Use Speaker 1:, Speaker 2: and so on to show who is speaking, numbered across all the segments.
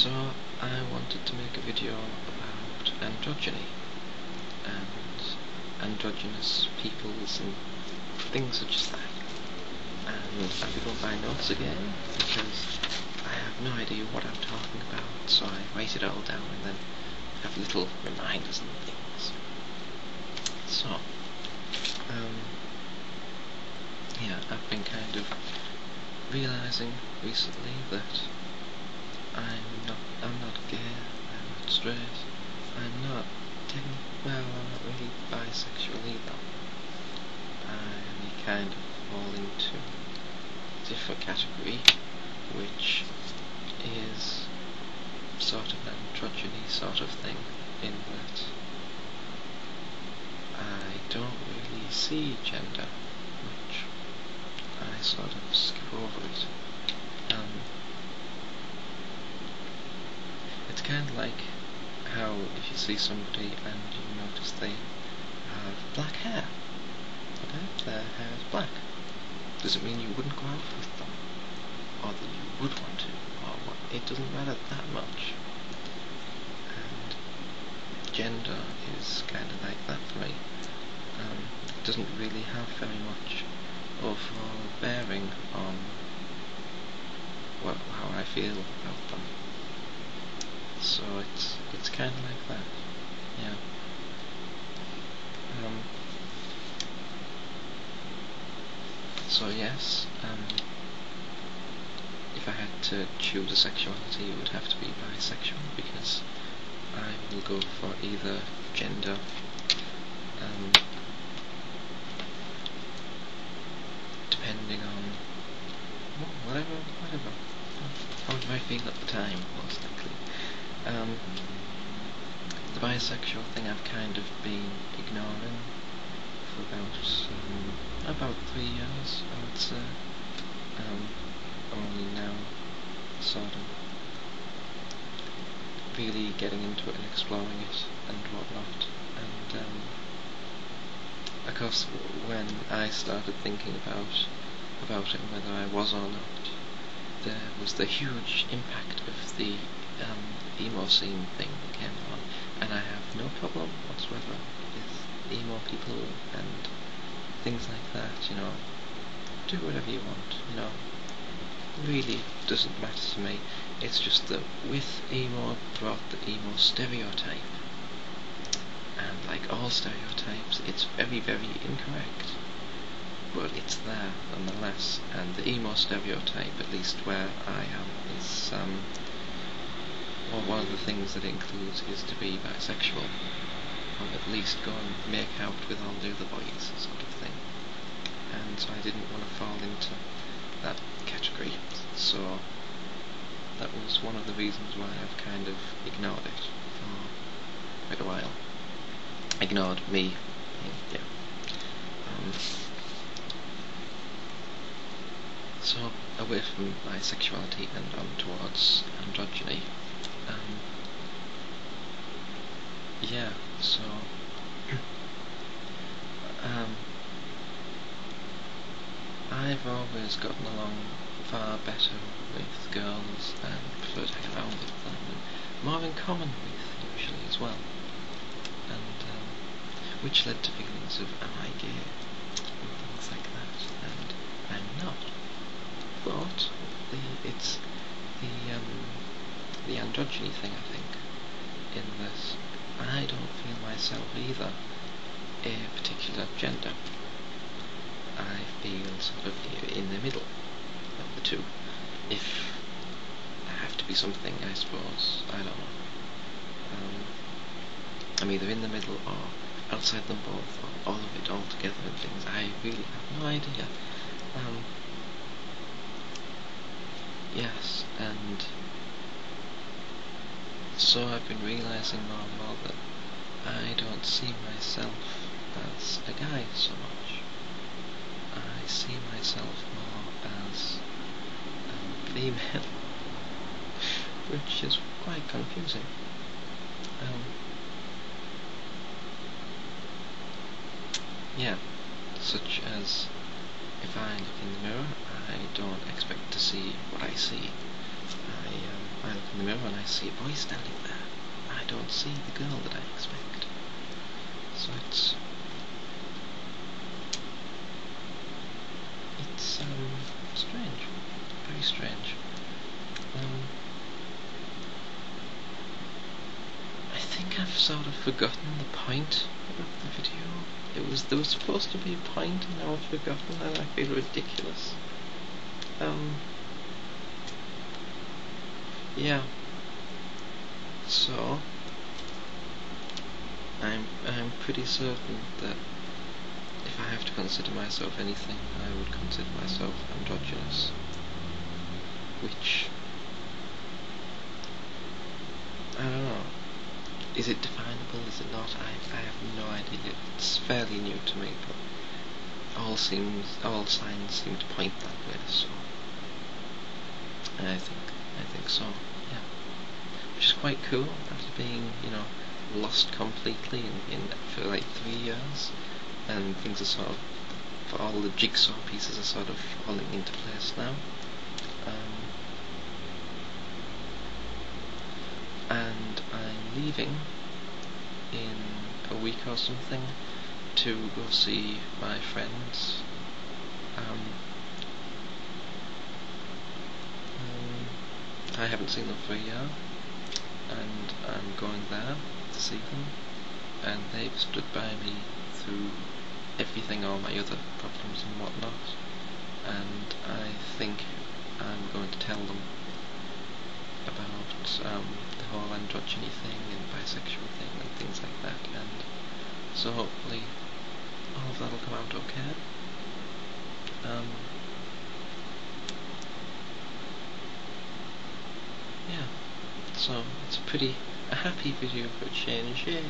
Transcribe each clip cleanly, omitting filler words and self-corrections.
Speaker 1: So I wanted to make a video about androgyny and androgynous peoples and things such as that. And I picked up my notes again because I have no idea what I'm talking about, so I write it all down and then have little reminders and things. So, yeah, I've been kind of realising recently that I'm not gay, I'm not straight, I'm not really bisexual either. I kind of fall into a different category, which is sort of an androgyny sort of thing, in that I don't really see gender much. I sort of skip over it. It's kind of like how if you see somebody and you notice they have black hair, okay, their hair is black, does it mean you wouldn't go out with them, or that you would want to, or what? It doesn't matter that much. And gender is kind of like that for me. It doesn't really have very much overall bearing on how I feel about them. So it's kind of like that, yeah. So yes, if I had to choose a sexuality, it would have to be bisexual, because I will go for either gender, depending on whatever. How do I feel at the time, most likely. The bisexual thing I've kind of been ignoring for about 3 years, I would say. Only now sort of really getting into it and exploring it and whatnot. And of course, when I started thinking about it and whether I was or not, there was the huge impact of the emo scene thing that came on, and I have no problem whatsoever with emo people and things like that, you know. Do whatever you want, you know. Really doesn't matter to me. It's just that with emo brought the emo stereotype, and like all stereotypes, it's very, very incorrect, but it's there nonetheless. And the emo stereotype, at least where I am, is one of the things that it includes is to be bisexual, or at least go and make out with all the other boys, sort of thing. And so I didn't want to fall into that category, so that was one of the reasons why I've kind of ignored it for quite a while. Ignored me, yeah. So away from bisexuality and on towards androgyny. Yeah, so I've always gotten along far better with girls and prefer to hang around with them, and more in common with usually as well. And which led to feelings of, am I gay? And things like that, and I'm not. But it's the androgyny thing, I think, in that I don't feel myself either a particular gender. I feel sort of in the middle of the two. If I have to be something, I suppose, I don't know. I'm either in the middle or outside them both, or all of it all together and things. I really have no idea. Yes, and so I've been realising more and more that I don't see myself as a guy so much. I see myself more as female, which is quite confusing. Yeah, such as if I look in the mirror, I don't expect to see what I see. I look in the mirror and I see a boy standing there. I don't see the girl that I expect. So it's strange, very strange. I think I've sort of forgotten the point of the video. There was supposed to be a point, and now I've forgotten, and I feel ridiculous. Yeah. So I'm pretty certain that if I have to consider myself anything, I would consider myself androgynous, which, I don't know, is it definable, is it not? I have no idea. It's fairly new to me, but all signs seem to point that way, so I think so, yeah. Which is quite cool, after being, lost completely for like 3 years, and things are sort of, for all the jigsaw pieces are sort of falling into place now. And I'm leaving in a week or something to go see my friends. I haven't seen them for a year, and I'm going there to see them, and they've stood by me through everything, all my other problems and whatnot, and I think I'm going to tell them about the whole androgyny thing and bisexual thing and things like that, and so hopefully all of that'll come out okay. Yeah, so it's a happy video for a change, yay!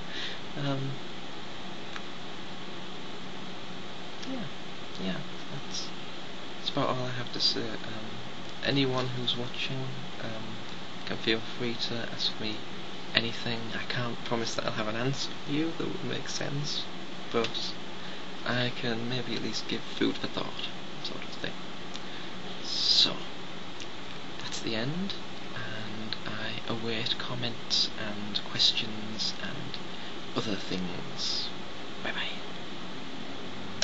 Speaker 1: Yeah, that's about all I have to say. Anyone who's watching can feel free to ask me anything. I can't promise that I'll have an answer for you that would make sense, but I can maybe at least give food for thought, sort of thing. So, that's the end, and I await comments and questions and other things. Bye bye.